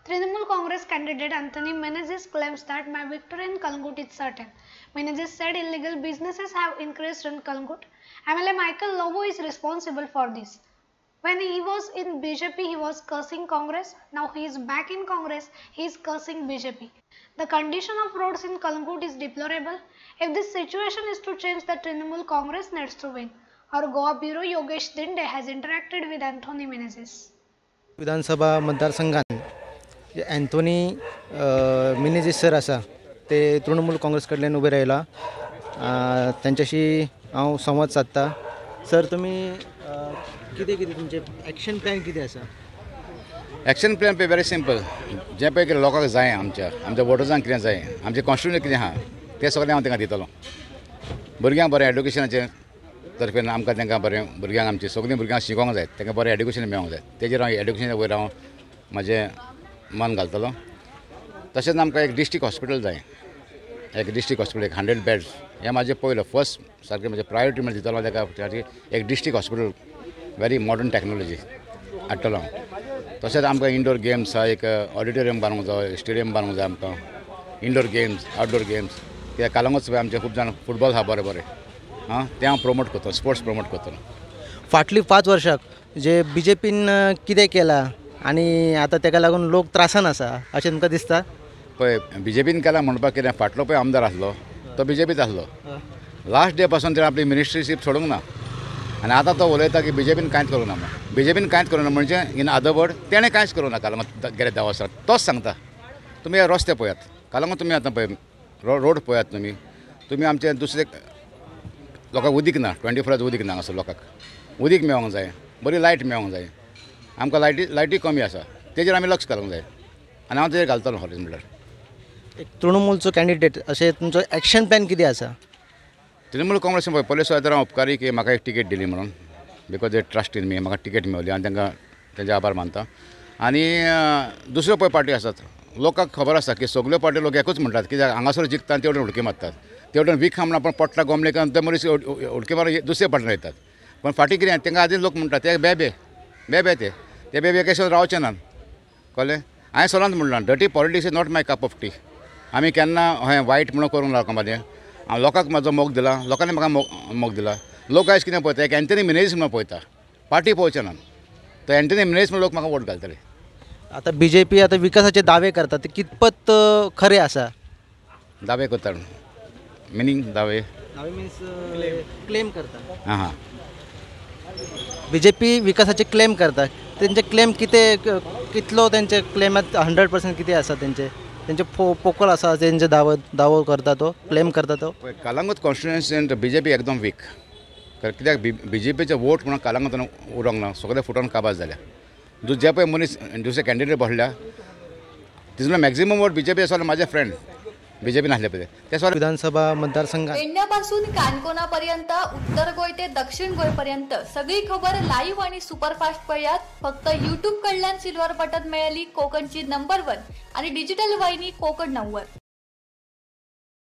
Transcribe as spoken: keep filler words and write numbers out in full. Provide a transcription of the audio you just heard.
Trinamool Congress candidate Anthony Menezes claims that my victory in Calangute is certain. Menezes said illegal businesses have increased in Calangute. M L A Michael Lobo is responsible for this. When he was in B J P, he was cursing Congress. Now he is back in Congress, he is cursing B J P. The condition of roads in Calangute is deplorable. If this situation is to change, the Trinamool Congress needs to win. Our Goa Bureau Yogesh Dinde has interacted with Anthony Menezes. विधानसभा मतदारसंघात Anthony Menezes sir आसा ते तृणमूल काँग्रेस कडल्यान उबे राहिला त्यांच्याशी हांव संवाद साधता. सर तुम्ही कितें कितें तुमचे एक्शन प्लॅन कितें आसा? एक्शन प्लॅन पे वेरी सिंपल. जे पळय कितें लोकांक जाय आमच्या आमच्या वोटर्सांक कितें जाय आमचे कॉन्स्टिट्युएंसी कितें आहा तें सगळें हांव तांकां दितलो. भुरग्यांक बरें एड्युकेशनाचे तर्फेन आमकां तांकां बरें भुरग्यांक आमची सगळीं भुरग्यांक शिकोवंक जाय तांकां बरें एड्युकेशन मेळोंक जाय तेजेर हांव एड्युकेशना वयर हांव म्हाजें मन घालतलो. तशेंच आमकां एक डिस्ट्रिक्ट हॉस्पिटल जाय एक डिस्ट्रिक्ट हॉस्पिटल एक हंड्रेड बेड्स हें म्हाजें पयलो फर्स्ट सारकें म्हजें प्रायोरिटी म्हणून दितलो ताका एक district hospital very modern technology हाडटलो हांव. तशेंच आमकां इंडोर गेम्स आहा एक ऑडिटोरियम बांदूंक जाय स्टेडियम बांदूंक जाय आमकां इंडोर गेम्स आउटडोर गेम्स कित्याक कालांगूट आमचे खूब जाण फुटबॉल आहा बरें बरें हां तें हांव प्रमोट करतलो स्पोर्ट्स प्रमोट करतलो. फाटली पांच वर्साक जे बी जे पीन कितें केलां आनी आतां ताका लागून लोक त्रासान आसा अशें तुमकां दिसता? पळय बी जे पीन केलां म्हणपाक कितें फाटलो पळय आमदार आसलो तो बी जे पीच आसलो. लास्ट डे पासून ताणें आपली मिनिस्ट्रीशीप सोडूंक ना आनी आतां तो उलयता की बी जे पीन कांयच करूं ना म्हणून. बी जे पीन कांयच करूं ना म्हणजे इन अदर वर्ड तेणें कांयच करूं ना कालांगूट गेले धा वर्सां तोच सांगता. तुमी हे रस्ते पळयात कालांगूट तुमी आतां पळय रोड पळयात तुमी तुमी आमचे दुसरे लोकांक उदीक ना ट्वेंटी फोर आवर्स उदीक ना हांगासर लोकांक उदीक मेळोंक जाय बरी लायट मेळोंक जाय आमकां लायटी लायटी कमी आसा तेजेर आमी लक्ष घालूंक जाय आनी हांव तेजेर घालतलो हॉरेज म्हणल्यार. एक तृणमूलचो कॅन्डिडेट अशें तुमचो एक्शन प्लॅन कितें आसा? तृणमूल काँग्रेसीन पळय पयले सुद्दां हांव उपकारी की म्हाका एक टिकेट दिली म्हणून because they trust in me म्हाका टिकेट मेळ्ळी आनी तांकां तेजे आभार मानता. आनी दुसऱ्यो पळय पार्टी आसात लोकांक खबर आसा की सगल्यो पार्टी लोक एकूच म्हणटात कित्याक हांगासर जिखता तेवटेन उडकी मारतात तेवटेन वीक हा म्हणून आपण पडटा गोमलेकान ते मनीस उडकी मारून दुसरे पार्टीन वयतात. पण फाटीं कितें तांकां आदीं लोक म्हणटात ते बेबे बेबे ते ते बेबे कशें रावचे ना कळ्ळें. हांवें सदांच म्हणलां dirty politics is not my cup of tea. आमी केन्ना हें वायट म्हणून करूंक ना म्हाजें हांव लोकांक म्हाजो मोग दिला लोकांनी म्हाका मोग मोग दिला. लोक आयज कितें पळयता एक एंथनी मिनेझीस म्हणून पळयता पार्टी पळोवचे ना तो एंथनी मिनेझीस म्हणून लोक म्हाका वोट घालतले. आतां बी जे पी आतां विकासाचे दावे करता ते कितपत खरे आसा? दावे करता मिनींग दावे दावे मिन्स क्लेम करता. हां हां बी जे पी विकासाचे क्लेम करता तेंचे क्लेम कितें कितलो तेंचे क्लेमात हंड्रेड पर्सेंट कितें आसा तेंचे तेंचे पो पोकळ आसा तेंचे दावो दावो करता तो क्लेम करता तो? कालांगूट कॉन्स्टिट्युएन्सींत बी जे पी एकदम वीक कित्याक बी बी जे पीचे वोट म्हणून कालांगूटान उरोंक ना सगळे फुटोन काबार जाल्या. जो जे पळय मनीस दुसरे कॅन्डिडेट बसल्या तिजलो maximum vote B J P आसा म्हाजे फ्रेंड बी जे पीन आसले पळय ते सगळे विधानसभा मतदारसंघात पेडण्यापासून काणकोणापर्यंत उत्तर गोय ते दक्षिण गोयपर्यंत सगळी खबर लाईव्ह आणि सुपरफास्ट पळयात फक्त यूट्यूब कडल्यान सिल्वर बटन मेळयली कोकणची नंबर वन आणि डिजिटल वाहिनी कोकण नव्वद.